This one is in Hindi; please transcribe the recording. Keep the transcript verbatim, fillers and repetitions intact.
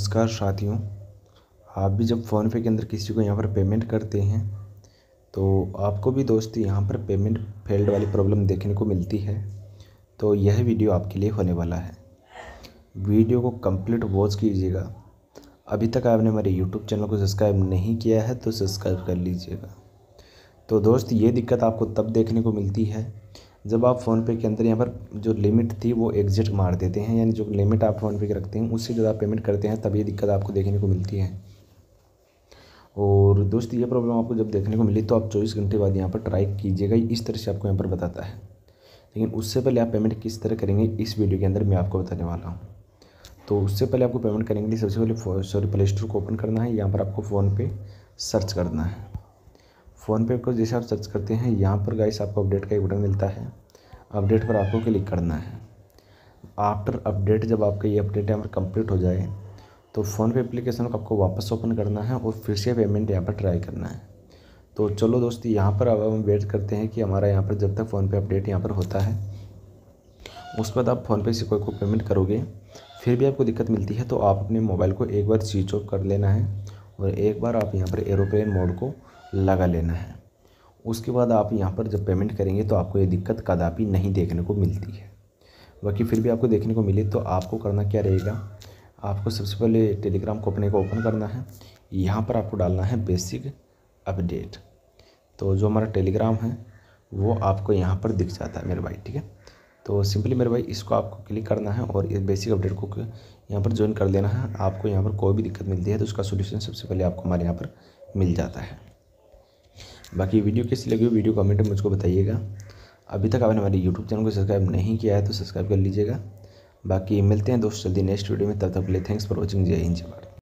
नमस्कार साथियों, आप भी जब फ़ोनपे के अंदर किसी को यहाँ पर पेमेंट करते हैं तो आपको भी दोस्त यहाँ पर पेमेंट फेल्ड वाली प्रॉब्लम देखने को मिलती है। तो यह वीडियो आपके लिए होने वाला है। वीडियो को कंप्लीट वॉच कीजिएगा। अभी तक आपने हमारे यूट्यूब चैनल को सब्सक्राइब नहीं किया है तो सब्सक्राइब कर लीजिएगा। तो दोस्त, ये दिक्कत आपको तब देखने को मिलती है जब आप फ़ोनपे के अंदर यहाँ पर जो लिमिट थी वो एग्जिट मार देते हैं, यानी जो लिमिट आप फ़ोनपे की रखते हैं उससे ज़्यादा पेमेंट करते हैं, तब ये दिक्कत आपको देखने को मिलती है। और दोस्त, ये प्रॉब्लम आपको जब देखने को मिली तो आप चौबीस घंटे बाद यहाँ पर ट्राई कीजिएगा। इस तरह से आपको यहाँ पर बताता है, लेकिन उससे पहले आप पेमेंट किस तरह करेंगे इस वीडियो के अंदर मैं आपको बताने वाला हूँ। तो उससे पहले आपको पेमेंट करने के लिए सबसे पहले सॉरी प्ले स्टोर को ओपन करना है। यहाँ पर आपको फ़ोनपे सर्च करना है। फ़ोनपे को जैसे आप सर्च करते हैं यहाँ पर गाइस आपको अपडेट का एक बटन मिलता है। अपडेट पर आपको क्लिक करना है। आफ्टर अपडेट जब आपका ये अपडेट यहाँ पर कंप्लीट हो जाए तो फ़ोनपे एप्लीकेशन को आपको वापस ओपन करना है और फिर से पेमेंट यहाँ पर ट्राई करना है। तो चलो दोस्त, यहाँ पर अब हम वेट करते हैं कि हमारा यहाँ पर जब तक फ़ोनपे अपडेट यहाँ पर होता है उसके बाद आप फ़ोनपे से कोई को पेमेंट करोगे, फिर भी आपको दिक्कत मिलती है तो आप अपने मोबाइल को एक बार स्विच ऑफ कर लेना है और एक बार आप यहाँ पर एरोप्लेन मोड को लगा लेना है। उसके बाद आप यहाँ पर जब पेमेंट करेंगे तो आपको ये दिक्कत कदापि नहीं देखने को मिलती है। बाकी फिर भी आपको देखने को मिले तो आपको करना क्या रहेगा, आपको सबसे पहले टेलीग्राम को अपने को ओपन करना है। यहाँ पर आपको डालना है बेसिक अपडेट। तो जो हमारा टेलीग्राम है वो आपको यहाँ पर दिख जाता है मेरे भाई, ठीक है। तो सिंपली मेरे भाई इसको आपको क्लिक करना है और इस बेसिक अपडेट को यहाँ पर ज्वाइन कर लेना है। आपको यहाँ पर कोई भी दिक्कत मिलती है तो उसका सोल्यूशन सबसे पहले आपको हमारे यहाँ पर मिल जाता है। बाकी वीडियो कैसी लगी वीडियो कमेंट में मुझको बताइएगा। अभी तक आपने हमारे यूट्यूब चैनल को सब्सक्राइब नहीं किया है तो सब्सक्राइब कर लीजिएगा। बाकी मिलते हैं दोस्त जल्दी नेक्स्ट वीडियो में, तब तक के लिए थैंक्स फॉर वॉचिंग। जय हिंद, जय भारत।